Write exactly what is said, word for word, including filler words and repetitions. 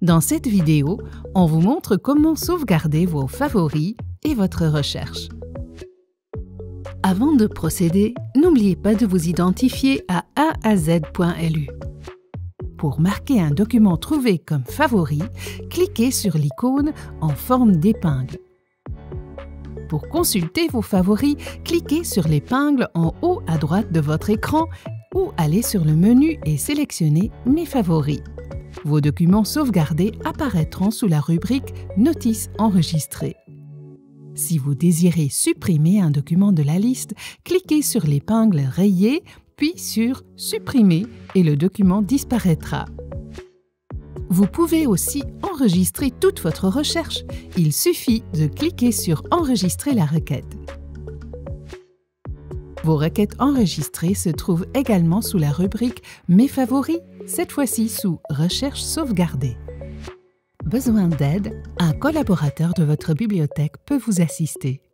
Dans cette vidéo, on vous montre comment sauvegarder vos favoris et votre recherche. Avant de procéder, n'oubliez pas de vous identifier à a à z point l u. Pour marquer un document trouvé comme favori, cliquez sur l'icône en forme d'épingle. Pour consulter vos favoris, cliquez sur l'épingle en haut à droite de votre écran ou allez sur le menu et sélectionnez « Mes favoris ». Vos documents sauvegardés apparaîtront sous la rubrique « Notices enregistrées ». Si vous désirez supprimer un document de la liste, cliquez sur l'épingle rayée, puis sur « Supprimer » et le document disparaîtra. Vous pouvez aussi enregistrer toute votre recherche. Il suffit de cliquer sur « Enregistrer la requête ». Vos requêtes enregistrées se trouvent également sous la rubrique « Mes favoris », cette fois-ci sous « Recherche sauvegardée ». Besoin d'aide? Un collaborateur de votre bibliothèque peut vous assister.